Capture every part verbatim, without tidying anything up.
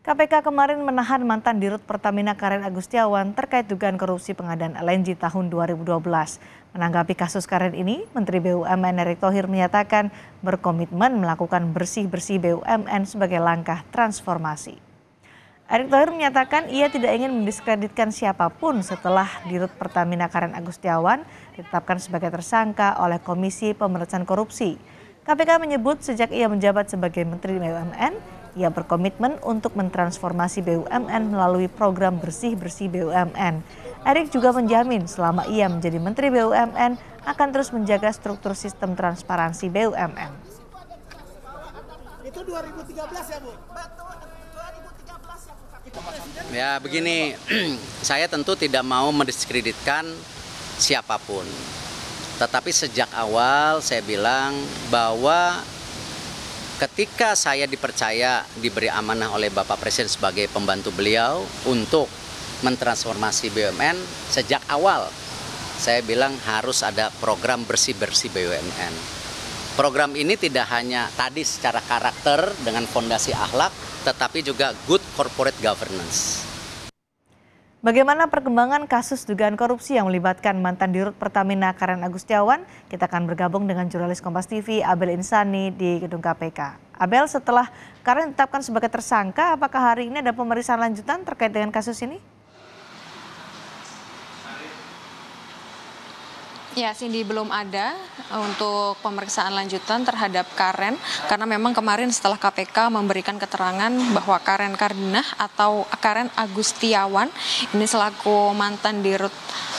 K P K kemarin menahan mantan Dirut Pertamina Karen Agustiawan terkait dugaan korupsi pengadaan L N G tahun dua ribu dua belas. Menanggapi kasus Karen ini, Menteri B U M N Erick Thohir menyatakan berkomitmen melakukan bersih-bersih B U M N sebagai langkah transformasi. Erick Thohir menyatakan ia tidak ingin mendiskreditkan siapapun setelah Dirut Pertamina Karen Agustiawan ditetapkan sebagai tersangka oleh Komisi Pemberantasan Korupsi. K P K menyebut sejak ia menjabat sebagai Menteri B U M N, ia berkomitmen untuk mentransformasi B U M N melalui program bersih-bersih B U M N. Erick juga menjamin selama ia menjadi Menteri B U M N akan terus menjaga struktur sistem transparansi B U M N. Itu dua ribu tiga belas ya, Bu? Ya begini, saya tentu tidak mau mendiskreditkan siapapun. Tetapi sejak awal saya bilang bahwa ketika saya dipercaya, diberi amanah oleh Bapak Presiden sebagai pembantu beliau untuk mentransformasi B U M N, sejak awal saya bilang harus ada program bersih-bersih B U M N. Program ini tidak hanya tadi secara karakter dengan fondasi akhlak, tetapi juga good corporate governance. Bagaimana perkembangan kasus dugaan korupsi yang melibatkan mantan Dirut Pertamina Karen Agustiawan? Kita akan bergabung dengan jurnalis Kompas T V Abel Insani di gedung K P K. Abel, setelah Karen ditetapkan sebagai tersangka, apakah hari ini ada pemeriksaan lanjutan terkait dengan kasus ini? Ya, Cindy, belum ada untuk pemeriksaan lanjutan terhadap Karen karena memang kemarin setelah K P K memberikan keterangan bahwa Karen Kardinah atau Karen Agustiawan ini selaku mantan Dirut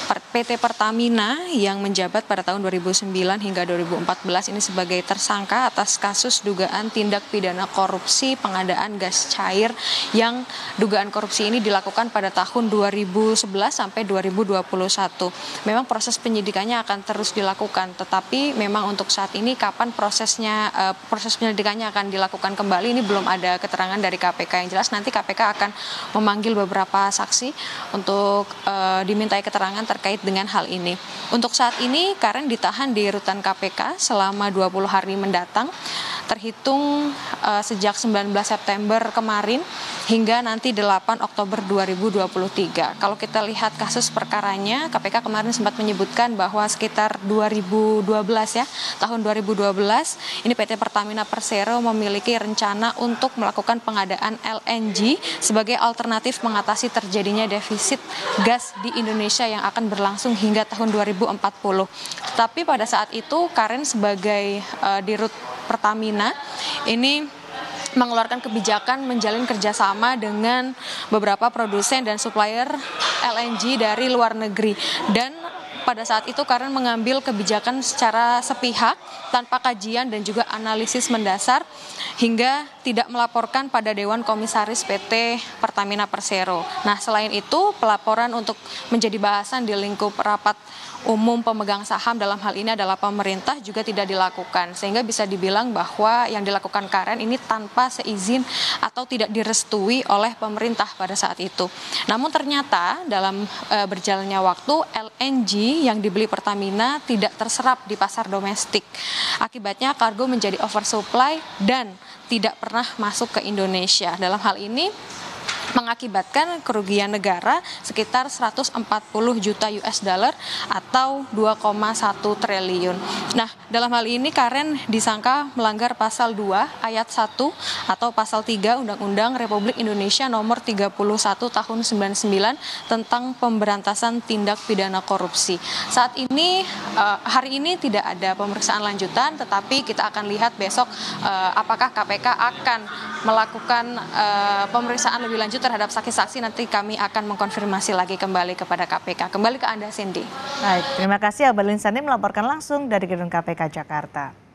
P T Pertamina yang menjabat pada tahun dua ribu sembilan hingga dua ribu empat belas ini sebagai tersangka atas kasus dugaan tindak pidana korupsi pengadaan gas cair yang dugaan korupsi ini dilakukan pada tahun dua ribu sebelas sampai dua ribu dua puluh satu. Memang proses penyidikannya akan terus dilakukan, tetapi memang untuk saat ini kapan prosesnya uh, proses penyelidikannya akan dilakukan kembali ini belum ada keterangan dari K P K. Yang jelas nanti K P K akan memanggil beberapa saksi untuk uh, dimintai keterangan terkait dengan hal ini. Untuk saat ini Karen ditahan di rutan K P K selama dua puluh hari mendatang, terhitung uh, sejak sembilan belas September kemarin hingga nanti delapan Oktober dua ribu dua puluh tiga. Kalau kita lihat kasus perkaranya, K P K kemarin sempat menyebutkan bahwa sekitar dua ribu dua belas ya, tahun dua ribu dua belas ini P T Pertamina Persero memiliki rencana untuk melakukan pengadaan L N G sebagai alternatif mengatasi terjadinya defisit gas di Indonesia yang akan berlangsung hingga tahun dua ribu empat puluh. Tetapi pada saat itu Karen sebagai uh, Dirut Pertamina ini mengeluarkan kebijakan menjalin kerjasama dengan beberapa produsen dan supplier L N G dari luar negeri, dan pada saat itu Karen mengambil kebijakan secara sepihak tanpa kajian dan juga analisis mendasar hingga tidak melaporkan pada Dewan Komisaris P T Pertamina Persero. Nah, selain itu pelaporan untuk menjadi bahasan di lingkup rapat umum pemegang saham dalam hal ini adalah pemerintah juga tidak dilakukan, sehingga bisa dibilang bahwa yang dilakukan Karen ini tanpa seizin atau tidak direstui oleh pemerintah pada saat itu. Namun ternyata dalam e, berjalannya waktu L N G yang dibeli Pertamina tidak terserap di pasar domestik. Akibatnya kargo menjadi oversupply dan tidak pernah masuk ke Indonesia. Dalam hal ini mengakibatkan kerugian negara sekitar seratus empat puluh juta U S dollar atau dua koma satu triliun. Nah, dalam hal ini Karen disangka melanggar pasal dua ayat satu atau pasal tiga Undang-Undang Republik Indonesia nomor tiga puluh satu tahun sembilan puluh sembilan tentang pemberantasan tindak pidana korupsi. Saat ini hari ini tidak ada pemeriksaan lanjutan, tetapi kita akan lihat besok apakah K P K akan melakukan pemeriksaan lebih lanjut terhadap saksi-saksi. Nanti kami akan mengkonfirmasi lagi kembali kepada K P K. Kembali ke Anda, Cindy. Baik, terima kasih Abel Insani melaporkan langsung dari gedung K P K Jakarta.